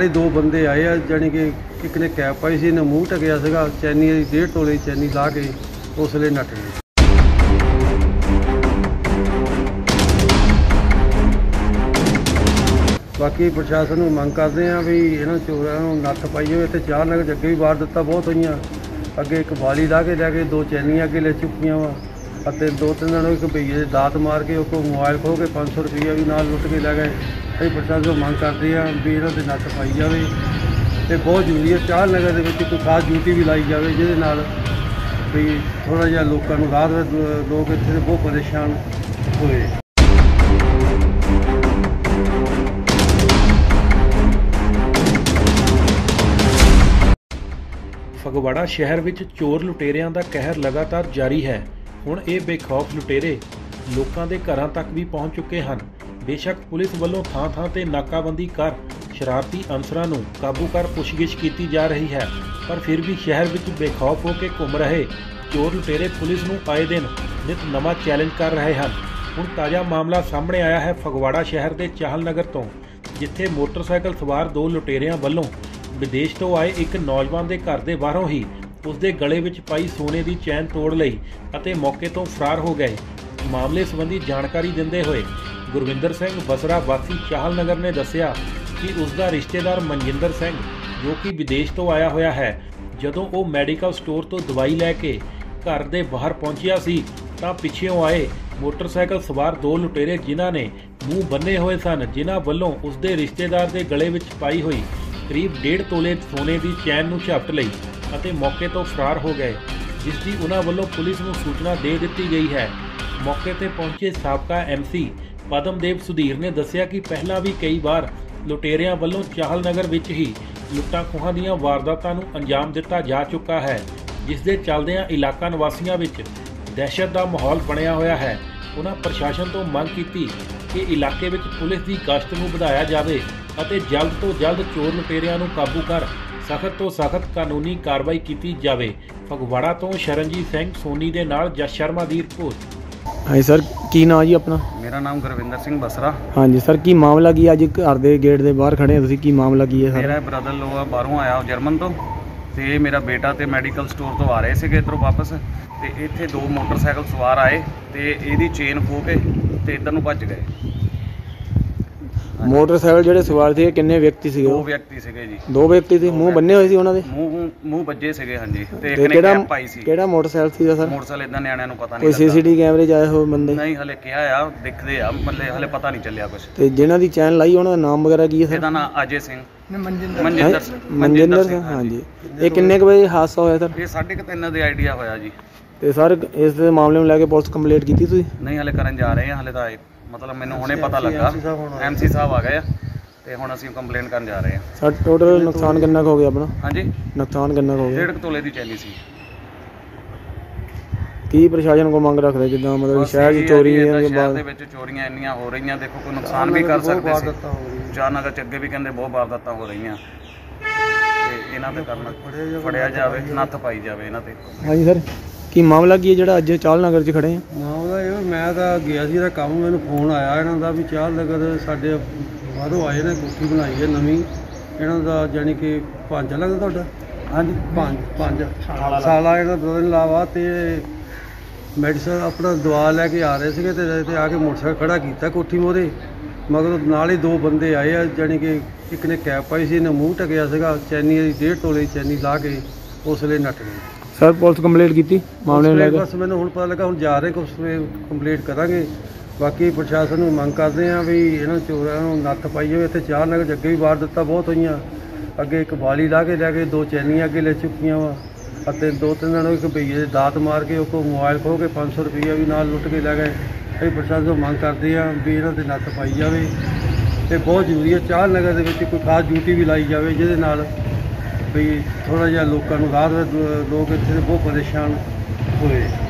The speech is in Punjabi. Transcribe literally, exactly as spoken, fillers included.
ही दो बंदे आए आ, जानी कि एक ने कैप पाई सी, इन्हें मूँह ढकिया सीगा, चैनी डेढ़ तोले चैनी ला के उस वे नट गए। बाकी प्रशासन ਨੂੰ ਮੰਗ ਕਰਦੇ ਆ ਵੀ ਇਹਨਾਂ ਚੋਰਾਂ ਨੂੰ ਨੱਥ ਪਾਈ ਹੋਵੇ। ਇੱਥੇ ਚਾਰ ਨਗਰ ਅੱਗੇ ਵੀ ਵਾਰਦਾਤਾਂ ਬਹੁਤ ਹੋਈਆਂ, ਅੱਗੇ ਇੱਕ ਬਾਲੀ ਲਾ ਕੇ ਲੈ ਕੇ ਦੋ ਚੈਨੀਆਂ ਅੱਗੇ ਲੈ ਚੁੱਕੀਆਂ ਵਾ ਅਤੇ ਦੋ ਤਿੰਨ ਦਿਨ ਇੱਕ ਭਈਏ ਦੇ ਦਾਤ ਮਾਰ ਕੇ ਉਹ ਕੋਲ ਮੋਬਾਈਲ ਖੋਹ ਕੇ ਪੰਜ ਸੌ ਰੁਪਈਆ ਵੀ ਨਾਲ ਲੁੱਟ ਕੇ ਲੈ ਗਏ। ਅਸੀਂ ਪ੍ਰਸ਼ਾਸਨ ਤੋਂ ਮੰਗ ਕਰਦੇ ਆ ਵੀ ਇਹਨਾਂ ਦੇ ਨੱਥ ਪਾਈ ਜਾਵੇ ਅਤੇ ਬਹੁਤ ਜ਼ਰੂਰੀ ਹੈ ਚਾਰ ਨਗਰ ਦੇ ਵਿੱਚ ਕੋਈ ਖਾਸ ਡਿਊਟੀ ਵੀ ਲਾਈ ਜਾਵੇ ਜਿਹਦੇ ਨਾਲ ਵੀ ਥੋੜ੍ਹਾ ਜਿਹਾ ਲੋਕਾਂ ਨੂੰ ਰਾਹਤ ਰਹੇ। ਲੋਕ ਇੱਥੇ ਬਹੁਤ ਪਰੇਸ਼ਾਨ ਹੋਏ। ਫਗਵਾੜਾ ਸ਼ਹਿਰ ਵਿੱਚ ਚੋਰ ਲੁਟੇਰਿਆਂ ਦਾ ਕਹਿਰ ਲਗਾਤਾਰ ਜਾਰੀ ਹੈ। ਹੁਣ ਇਹ ਬੇਖੌਫ ਲੁਟੇਰੇ ਲੋਕਾਂ ਦੇ ਘਰਾਂ ਤੱਕ ਵੀ ਪਹੁੰਚ ਚੁੱਕੇ ਹਨ। ਬੇਸ਼ੱਕ ਪੁਲਿਸ ਵੱਲੋਂ ਥਾਂ ਥਾਂ ਤੇ ਨਾਕਾਬੰਦੀ ਕਰ ਸ਼ਰਾਰਤੀ ਅਨਸਰਾਂ ਨੂੰ ਕਾਬੂ ਕਰ ਪੁੱਛਗਿੱਛ ਕੀਤੀ ਜਾ ਰਹੀ ਹੈ, ਪਰ ਫਿਰ ਵੀ ਸ਼ਹਿਰ ਵਿੱਚ ਬੇਖੌਫ ਹੋ ਕੇ ਘੁੰਮ ਰਹੇ ਚੋਰ ਲੁਟੇਰੇ ਪੁਲਿਸ ਨੂੰ ਆਏ ਦਿਨ ਨਿਤ ਨਵਾਂ ਚੈਲੰਜ ਕਰ ਰਹੇ ਹਨ। ਹੁਣ ਤਾਜ਼ਾ ਮਾਮਲਾ ਸਾਹਮਣੇ ਆਇਆ ਹੈ ਫਗਵਾੜਾ ਸ਼ਹਿਰ ਦੇ ਚਾਹਲ ਨਗਰ ਤੋਂ, ਜਿੱਥੇ ਮੋਟਰਸਾਈਕਲ ਸਵਾਰ ਦੋ ਲੁਟੇਰਿਆਂ ਵੱਲੋਂ ਵਿਦੇਸ਼ ਤੋਂ ਆਏ ਇੱਕ ਨੌਜਵਾਨ ਦੇ ਘਰ ਦੇ ਬਾਹਰੋਂ ਹੀ ਉਸ ਦੇ ਗਲੇ ਵਿੱਚ ਪਾਈ ਸੋਨੇ ਦੀ ਚੈਨ ਤੋੜ ਲਈ ਅਤੇ ਮੌਕੇ ਤੋਂ ਫਰਾਰ ਹੋ ਗਏ। ਮਾਮਲੇ ਸੰਬੰਧੀ ਜਾਣਕਾਰੀ ਦਿੰਦੇ ਹੋਏ ਗੁਰਵਿੰਦਰ ਸਿੰਘ ਬਸਰਾ ਵਾਸੀ ਚਾਹਲ ਨਗਰ ਨੇ ਦੱਸਿਆ ਕਿ ਉਸ ਦਾ ਰਿਸ਼ਤੇਦਾਰ ਮਨਜਿੰਦਰ ਸਿੰਘ ਜੋ ਕਿ ਵਿਦੇਸ਼ ਤੋਂ ਆਇਆ ਹੋਇਆ ਹੈ, ਜਦੋਂ ਉਹ ਮੈਡੀਕਲ ਸਟੋਰ ਤੋਂ ਦਵਾਈ ਲੈ ਕੇ ਘਰ ਦੇ ਬਾਹਰ ਪਹੁੰਚਿਆ ਸੀ ਤਾਂ ਪਿੱਛੇੋਂ ਆਏ ਮੋਟਰਸਾਈਕਲ ਸਵਾਰ ਦੋ ਲੁਟੇਰੇ ਜਿਨ੍ਹਾਂ ਨੇ ਮੂੰਹ ਬੰਨੇ ਹੋਏ ਸਨ, ਜਿਨ੍ਹਾਂ ਵੱਲੋਂ ਉਸ ਦੇ ਰਿਸ਼ਤੇਦਾਰ ਦੇ ਗਲੇ ਵਿੱਚ ਪਾਈ ਹੋਈ ਕਰੀਬ ਡੇਢ ਤੋਲੇ ਸੋਨੇ ਦੀ ਚੈਨ ਨੂੰ ਝਪਟ ਲਈ ਅਤੇ ਮੌਕੇ ਤੋਂ ਫਰਾਰ ਹੋ ਗਏ, ਜਿਸ ਦੀ ਉਹਨਾਂ ਵੱਲੋਂ ਪੁਲਿਸ ਨੂੰ ਸੂਚਨਾ ਦੇ ਦਿੱਤੀ ਗਈ ਹੈ। ਮੌਕੇ ਤੇ ਪਹੁੰਚੇ ਸਾਬਕਾ ਐਮਸੀ ਪਦਮਦੇਵ ਸੁਧੀਰ ਨੇ ਦੱਸਿਆ ਕਿ ਪਹਿਲਾਂ ਵੀ ਕਈ ਵਾਰ ਲੁਟੇਰਿਆਂ ਵੱਲੋਂ ਚਾਹਲ ਨਗਰ ਵਿੱਚ ਹੀ ਲੁੱਟਾਂ ਖੋਹਾਂ ਦੀਆਂ ਵਾਰਦਾਤਾਂ ਨੂੰ ਅੰਜਾਮ ਦਿੱਤਾ ਜਾ ਚੁੱਕਾ ਹੈ, ਜਿਸ ਦੇ ਚੱਲਦਿਆਂ ਇਲਾਕਾ ਨਿਵਾਸੀਆਂ ਵਿੱਚ ਦਹਿਸ਼ਤ ਦਾ ਮਾਹੌਲ ਬਣਿਆ ਹੋਇਆ ਹੈ। ਉਹਨਾਂ ਪ੍ਰਸ਼ਾਸਨ ਤੋਂ ਮੰਗ ਕੀਤੀ ਕਿ ਇਲਾਕੇ ਵਿੱਚ ਪੁਲਿਸ ਦੀ ਗਸ਼ਤ ਨੂੰ ਵਧਾਇਆ ਜਾਵੇ ਅਤੇ ਜਲਦ ਤੋਂ ਜਲਦ ਚੋਰ ਲੁਟੇਰਿਆਂ ਨੂੰ ਕਾਬੂ ਕਰ ਸਖਤ ਤੋਂ ਸਖਤ ਕਾਨੂੰਨੀ ਕਾਰਵਾਈ ਕੀਤੀ ਜਾਵੇ। ਫਗਵਾੜਾ ਤੋਂ ਸ਼ਰਨਜੀਤ ਸਿੰਘ ਸੋਨੀ ਦੇ ਨਾਲ ਜਸ ਸ਼ਰਮਾ ਦੀ ਰਿਪੋਰਟ। ਹਾਂਜੀ ਸਰ, ਕੀ ਨਾਂ ਜੀ ਆਪਣਾ? ਮੇਰਾ ਨਾਮ ਗੁਰਵਿੰਦਰ ਸਿੰਘ ਬਸਰਾ। ਹਾਂਜੀ ਸਰ, ਕੀ ਮਾਮਲਾ ਕੀ ਅੱਜ ਘਰ ਦੇ ਗੇਟ ਦੇ ਬਾਹਰ ਖੜੇ ਹੋ ਤੁਸੀਂ, ਕੀ ਮਾਮਲਾ ਕੀ ਹੈ ਸਰ? ਮੇਰਾ ਬ੍ਰਦਰ ਲੋਆ ਬਾਹਰੋਂ ਆਇਆ ਜਰਮਨ ਤੋਂ, ਤੇ ਮੇਰਾ ਬੇਟਾ ਤੇ ਮੈਡੀਕਲ ਸਟੋਰ ਤੋਂ ਆ ਰਹੇ ਸੀਗੇ ਇੱਧਰੋਂ ਵਾਪਸ, ਤੇ ਇੱਥੇ ਦੋ ਮੋਟਰਸਾਈਕਲ ਸਵਾਰ ਆਏ ਤੇ ਇਹਦੀ ਚੇਨ ਖੋਹ ਕੇ ਤੇ ਇੱਧਰ ਨੂੰ ਭੱਜ ਗਏ। ਮੋਟਰਸਾਈਕਲ ਜਿਹੜੇ ਸਵਾਰ ਸੀ ਕਿੰਨੇ ਵਿਅਕਤੀ ਸੀਗੇ? ਦੋ ਵਿਅਕਤੀ ਸੀਗੇ ਜੀ। ਦੋ ਵਿਅਕਤੀ ਸੀ, ਮੂੰਹ ਬੰਨੇ ਹੋਏ ਸੀ ਉਹਨਾਂ ਦੇ? ਮੂੰਹ ਮੂੰਹ ਵੱਜੇ ਸੀਗੇ ਹਾਂਜੀ, ਤੇ ਇੱਕ ਤੇ ਨੇ ਕਿਹੜਾ ਕੈਪ ਪਾਈ ਸੀ। ਕਿਹੜਾ ਮੋਟਰਸਾਈਕਲ ਸੀਗਾ ਸਰ? ਮੋਟਰਸਾਈਕਲ ਇਦਾਂ ਨਿਆਣਿਆਂ ਨੂੰ ਪਤਾ ਨਹੀਂ ਕੋਈ ਸੀਸੀਟੀਵੀ ਕੈਮਰੇ 'ਚ ਆਏ ਹੋਏ ਬੰਦੇ? ਨਹੀਂ, ਹਲੇ ਕਿਹਾ ਆ ਦਿਖਦੇ ਆ, ਮਤਲਬ ਹਲੇ ਪਤਾ ਨਹੀਂ ਚੱਲਿਆ ਕੁਝ। ਤੇ ਜਿਨ੍ਹਾਂ ਦੀ ਚੈਨ ਲਾਈ ਉਹਨਾਂ ਦਾ ਨਾਮ ਵਗੈਰਾ ਕੀ ਹੈ ਸਰ? ਇਹਦਾ ਨਾਮ ਅਜੇ ਸਿੰਘ ਮਨਜਿੰਦਰ ਮਨਜਿੰਦਰ ਸਿੰਘ। ਹਾਂਜੀ, ਇਹ ਕਿੰਨੇ ਕੁ ਵਜੇ ਹਾਦਸਾ ਹੋਇਆ ਸਰ? ਇਹ ਸਾਢੇ ਕੁ ਤਿੰਨ ਦੇ ਆਈਡੀਆ ਹੋਇਆ ਜੀ। ਤੇ ਸਰ ਇਸ ਦੇ ਮਾਮਲੇ ਨੂੰ ਲੈ ਕੇ ਪੁਲਿਸ ਕੰਪਲੇਂਟ ਕੀਤੀ ਤੁਸੀਂ? ਨਹੀਂ, ਹਲੇ ਕਰਨ ਜਾ ਰਹੇ ਆ, ਹਲੇ ਤਾਂ ਮਤਲਬ ਮੈਨੂੰ ਹੁਣੇ ਪਤਾ ਲੱਗਾ ਐਮਸੀ ਸਾਹਿਬ ਆ ਗਏ ਆ ਤੇ ਹੁਣ ਅਸੀਂ ਕੰਪਲੇਂਟ ਕਰਨ ਜਾ ਰਹੇ ਆ। ਸਰ ਟੋਟਲ ਨੁਕਸਾਨ ਕਿੰਨਾ ਕੁ ਹੋ ਗਿਆ ਆਪਣਾ? ਹਾਂਜੀ, ਨੁਕਸਾਨ ਕਿੰਨਾ ਕੁ ਹੋ ਗਿਆ? ਡੇਢ ਤੋਲੇ ਦੀ ਚੈਨੀ ਸੀ। ਕੀ ਪ੍ਰਸ਼ਾਸਨ ਕੋ ਮੰਗ ਰੱਖਦੇ ਜਿੱਦਾਂ ਮਤਲਬ ਸ਼ਹਿਰ ਦੀ ਚੋਰੀਆਂ ਦੇ ਸ਼ਹਿਰ ਦੇ ਵਿੱਚ ਚੋਰੀਆਂ ਇੰਨੀਆਂ ਹੋ ਰਹੀਆਂ, ਦੇਖੋ ਕੋਈ ਨੁਕਸਾਨ ਵੀ ਕਰ ਸਕਦੇ ਸੀ। ਚਾਰ ਨਗਰ ਚ ਅੱਗੇ ਵੀ ਕਹਿੰਦੇ ਬਹੁਤ ਵਾਰਦਾਤਾਂ ਹੋ ਰਹੀਆਂ, ਤੇ ਇਹਨਾਂ ਤੇ ਕਰਨਾ ਫੜਿਆ ਜਾਵੇ, ਨੱਥ ਪਾਈ ਜਾਵੇ ਇਹਨਾਂ ਤੇ। ਹਾਂਜੀ ਸਰ, ਕੀ ਮਾਮਲਾ ਕੀ ਹੈ ਜਿਹੜਾ ਅੱਜ ਚਾਹਲ ਨਗਰ 'ਚ ਖੜੇ ਆ? ਮਾਮਲਾ ਇਹ ਮੈਂ ਤਾਂ ਗਿਆ ਸੀ ਇਹਦਾ ਕੰਮ, ਮੈਨੂੰ ਫੋਨ ਆਇਆ ਇਹਨਾਂ ਦਾ ਵੀ ਚਾਹਲ ਨਗਰ ਸਾਡੇ ਬਾਹਰੋਂ ਆਏ ਨੇ, ਕੋਠੀ ਬਣਾਈ ਹੈ ਨਵੀਂ, ਇਹਨਾਂ ਦਾ ਜਾਣੀ ਕਿ ਭਾਂਜਾ ਲੱਗਦਾ ਤੁਹਾਡਾ? ਹਾਂਜੀ, ਪੰਜ ਪੰਜ ਸਾਲਾ ਇਹਨਾਂ ਦੋ ਦਿਨ ਲਾਵਾ ਤੇ ਮੈਡੀਸਨ ਆਪਣਾ ਦਵਾ ਲੈ ਕੇ ਆ ਰਹੇ ਸੀਗੇ ਤੇ ਤੇ ਆ ਕੇ ਮੋਟਰਸਾਈਕਲ ਖੜਾ ਕੀਤਾ ਕੋਠੀ ਮੋਹਰੇ, ਮਗਰ ਨਾਲ ਹੀ ਦੋ ਬੰਦੇ ਆਏ ਆ, ਜਾਣੀ ਕਿ ਇੱਕ ਨੇ ਕੈਪ ਪਾਈ ਸੀ, ਇਹਨੇ ਮੂੰਹ ਢਕਿਆ ਸੀਗਾ, ਚੈਨੀ ਦੀ ਡੇਢ ਤੋਲੇ ਚੈਨੀ ਲਾ ਕੇ ਉਸ ਵੇਲੇ ਨੱਟ ਗਏ। ਸਰ ਪੁਲਿਸ ਕੰਪਲੇਂਟ ਕੀਤੀ ਮਾਮਲੇ ਨੂੰ ਲੈ ਕੇ? ਬਸ ਮੈਨੂੰ ਹੁਣ ਪਤਾ ਲੱਗਾ, ਹੁਣ ਜਾ ਰਹੇ ਕੁਛ ਕੰਪਲੇਂਟ ਕਰਾਂਗੇ। ਬਾਕੀ ਪ੍ਰਸ਼ਾਸਨ ਨੂੰ ਮੰਗ ਕਰਦੇ ਆ ਵੀ ਇਹਨਾਂ ਚੋਰਾਂ ਨੂੰ ਨੱਥ ਪਾਈ ਹੋਵੇ। ਇੱਥੇ ਚਾਰ ਨਗਰ ਅੱਗੇ ਵੀ ਵਾਰਦਾਤਾਂ ਬਹੁਤ ਹੋਈਆਂ, ਅੱਗੇ ਇੱਕ ਬਾਲੀ ਲਾ ਕੇ ਲੈ ਕੇ ਦੋ ਚੈਨੀਆਂ ਅੱਗੇ ਲੈ ਚੁੱਕੀਆਂ ਵਾ ਅਤੇ ਦੋ ਤਿੰਨ ਦਿਨ ਇੱਕ ਭਈਏ ਦੇ ਦਾਤ ਮਾਰ ਕੇ ਉਹ ਕੋਲ ਮੋਬਾਈਲ ਖੋਹ ਕੇ ਪੰਜ ਸੌ ਰੁਪਈਆ ਵੀ ਨਾਲ ਲੁੱਟ ਕੇ ਲੈ ਗਏ। ਅਸੀਂ ਪ੍ਰਸ਼ਾਸਨ ਤੋਂ ਮੰਗ ਕਰਦੇ ਆ ਵੀ ਇਹਨਾਂ 'ਤੇ ਨੱਥ ਪਾਈ ਜਾਵੇ ਅਤੇ ਬਹੁਤ ਜ਼ਰੂਰੀ ਹੈ ਚਾਰ ਨਗਰ ਦੇ ਵਿੱਚ ਕੋਈ ਖਾਸ ਡਿਊਟੀ ਵੀ ਲਾਈ ਜਾਵੇ ਜਿਹਦੇ ਨਾਲ ਵੀ ਥੋੜ੍ਹਾ ਜਿਹਾ ਲੋਕਾਂ ਨੂੰ ਰਾਹਤ ਰਹੇ। ਲੋਕ ਇੱਥੇ ਬਹੁਤ ਪਰੇਸ਼ਾਨ ਹੋਏ।